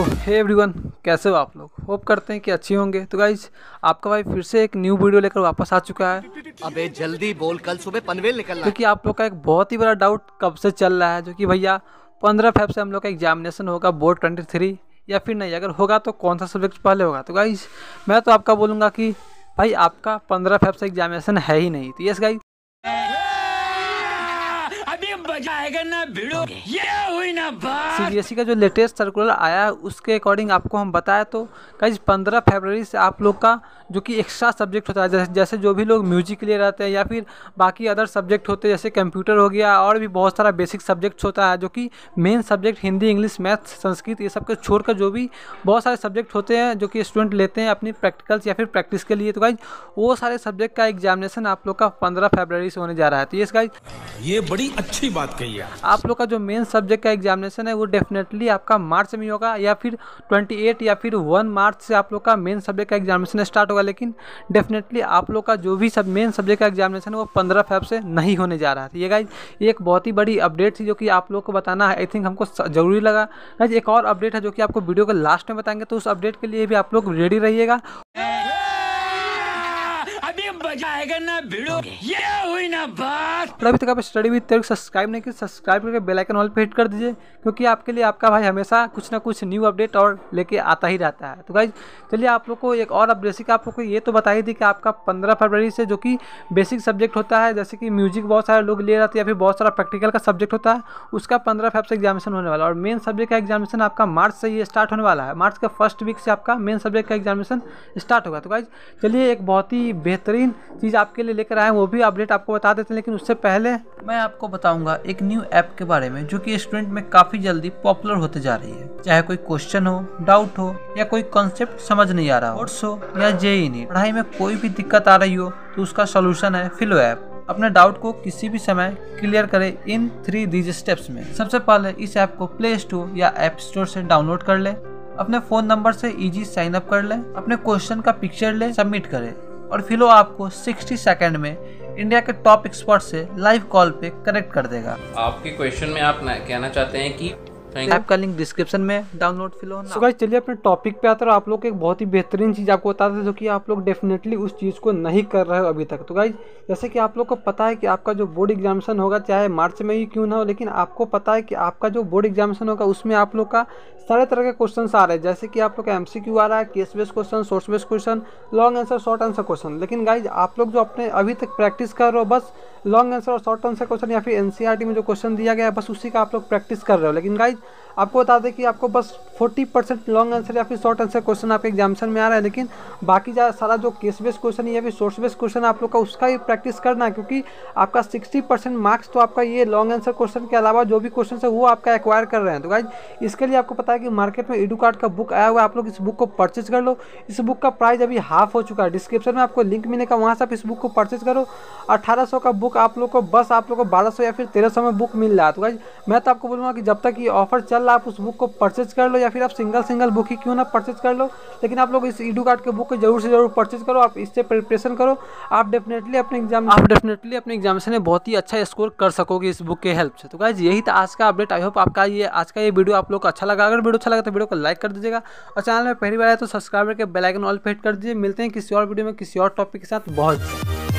Hey everyone, कैसे हो आप लोग। होप करते हैं कि अच्छी होंगे। तो गाइज आपका भाई फिर से एक न्यू वीडियो लेकर वापस आ चुका है। अबे जल्दी बोल, कल सुबह पनवेल निकलना है। क्योंकि आप लोग का एक बहुत ही बड़ा डाउट कब से चल रहा है, जो कि भैया 15 फेब से हम लोग का एग्जामिनेशन होगा बोर्ड 23 या फिर नहीं, अगर होगा तो कौन सा सब्जेक्ट पहले होगा। तो गाइज मैं तो आपका बोलूँगा कि भाई आपका 15 फेब से एग्जामिनेशन है ही नहीं। तो यस गाइज सीबीएसई का जो लेटेस्ट सर्कुलर आया है उसके अकॉर्डिंग आपको हम बताएं तो गाइज 15 फरवरी से आप लोग का जो कि एक्स्ट्रा सब्जेक्ट होता है, जैसे जो भी लोग म्यूजिक के लिए रहते हैं या फिर बाकी अदर सब्जेक्ट होते हैं जैसे कंप्यूटर हो गया और भी बहुत सारा बेसिक सब्जेक्ट्स होता है, जो कि main subject Hindi, English, math, Sanskrit ये सब के छोड़कर जो भी बहुत सारे सब्जेक्ट होते हैं जो कि स्टूडेंट लेते हैं अपनी प्रैक्टिकल्स या फिर प्रैक्टिस के लिए। तो गाइज वो सारे सब्जेक्ट का एग्जामिनेशन आप लोग का 15 फरवरी से होने जा रहा है। तो यस गाइज ये बड़ी अच्छी बात कही है। आप लोग का जो मेन सब्जेक्ट का एग्जामिनेशन है वो डेफिनेटली आपका मार्च में होगा या फिर 28 या फिर 1 मार्च से आप लोग का मेन सब्जेक्ट का एग्जामिनेशन स्टार्ट होगा। लेकिन डेफिनेटली आप लोग का जो भी मेन सब्जेक्ट का एग्जामिनेशन है वो 15 फेब से नहीं होने जा रहा है। ये गाइज एक बहुत ही बड़ी अपडेट थी जो कि आप लोग को बताना है। आई थिंक हमको जरूरी लगा। गाइज एक और अपडेट है जो कि आपको वीडियो के लास्ट में बताएंगे, तो उस अपडेट के लिए भी आप लोग रेडी रहिएगा। और अभी तक आप स्टडी विद तरीक सब्सक्राइब नहीं किया, सब्सक्राइब करके बेल आइकन ऑल पे हिट कर दीजिए, क्योंकि आपके लिए आपका भाई हमेशा कुछ ना कुछ न्यू अपडेट और लेके आता ही रहता है। तो गाइज चलिए आप लोग को एक और अब बेसिक आप लोग को ये तो बताई दी कि आपका 15 फरवरी से जो कि बेसिक सब्जेक्ट होता है, जैसे कि म्यूजिक बहुत सारे लोग ले जाते हैं या फिर बहुत सारा प्रैक्टिकल का सब्जेक्ट होता है, उसका 15 फेब से एग्जामिनेशन होने वाला है। और मेन सब्जेक्ट का एग्जामिनेशन आपका मार्च से ये स्टार्ट होने वाला है। मार्च का फर्स्ट वीक से आपका मेन सब्जेक्ट का एग्जामिनेशन स्टार्ट होगा। तो गाइज चलिए एक बहुत ही बेहतरीन चीज़ आपके लिए लेकर आए, वो भी अपडेट आपको बता देते हैं। लेकिन उससे पहले मैं आपको बताऊंगा एक न्यू ऐप के बारे में जो कि स्टूडेंट में काफ़ी जल्दी पॉपुलर होते जा रही है। चाहे कोई क्वेश्चन हो, डाउट हो या कोई कॉन्सेप्ट समझ नहीं आ रहा हो, कोर्स हो या जेईई नीट, पढ़ाई में कोई भी दिक्कत आ रही हो, तो उसका सोल्यूशन है फिलो ऐप। अपने डाउट को किसी भी समय क्लियर करें इन 3 दीज स्टेप्स में। सबसे पहले इस ऐप को प्ले स्टोर या ऐप स्टोर से डाउनलोड कर ले, अपने फ़ोन नंबर से इजी साइन अप कर ले, अपने क्वेश्चन का पिक्चर ले, सबमिट करें और फिलो आपको 60 सेकंड में इंडिया के टॉप एक्सपर्ट से लाइव कॉल पे कनेक्ट कर देगा। आपके क्वेश्चन में आप कहना चाहते हैं कि ऐप का लिंक डिस्क्रिप्शन में डाउनलोड फिलो होना। सो गाइस चलिए अपने टॉपिक पे आते हैं। आप लोग को एक बहुत ही बेहतरीन चीज़ आपको बताते हैं जो कि आप लोग डेफिनेटली उस चीज़ को नहीं कर रहे हो अभी तक। तो गाइस जैसे कि आप लोग को पता है कि आपका जो बोर्ड एग्जामिनेशन होगा चाहे मार्च में ही क्यों ना हो, लेकिन आपको पता है कि आपका जो बोर्ड एग्जामिनेशन होगा उसमें आप लोग का सारे तरह के क्वेश्चन आ रहे हैं। जैसे कि आप लोग का MCQ आ रहा है, case based question, source based question, long answer, short answer question. लेकिन गाइज आप लोग जो अपने अभी तक प्रैक्टिस कर रहे हो बस लॉन्ग आंसर और शॉर्ट आंसर क्वेश्चन या फिर NCERT में जो क्वेश्चन दिया गया है बस उसी का आप लोग प्रैक्टिस कर रहे हो। लेकिन गाइज आपको बता दें कि आपको बस 40% लॉन्ग आंसर या फिर शॉर्ट आंसर क्वेश्चन आपके एग्जामिनेशन में आ रहा है। लेकिन बाकी सारा जो केस बेस्ड क्वेश्चन या फिर सोर्स बेस्ड क्वेश्चन आप लोग का उसका ही प्रैक्टिस करना है, क्योंकि आपका 60% मार्क्स तो आपका ये लॉन्ग आंसर क्वेश्चन के अलावा जो भी क्वेश्चन है वो आपका एक्वायर कर रहे हैं। तो गाइज इसके लिए आपको पता है कि मार्केट में EduCard का बुक आया हुआ है, आप लोग इस बुक को परचेज कर लो। इस बुक का प्राइस अभी हाफ हो चुका है, डिस्क्रिप्शन में आपको लिंक मिलेगा, वहाँ से आप इस बुक को परचेज करो। 1800 का बुक आप लोग को बस आप लोग को 1200 या फिर 1300 में बुक मिल रहा है। तो गाइज मैं तो आपको बोलूँगा कि जब तक ये ऑफर चल रहा है आप उस बुक को परचेज कर लो, या फिर आप सिंगल बुक ही क्यों ना परचेज कर लो, लेकिन आप लोग इस EduCard के बुक को जरूर से जरूर परचेज करो। आप इससे प्रिपरेशन करो, आप डेफिनेटली अपने एग्जामिनेशन में बहुत ही अच्छा स्कोर कर सकोगे इस बुक के हेल्प से। तो गाइज यही था आज का अपडेट। आई होप आपका आज का ये वीडियो आप लोग को अच्छा लगा। अगर वीडियो अच्छा लगा तो वीडियो को लाइक कर दीजिएगा और चैनल में पहली बार आए तो सब्सक्राइब करके बेल आइकन ऑल पे हिट कर दीजिए। मिलते हैं किसी और वीडियो में किसी और टॉपिक के साथ बहुत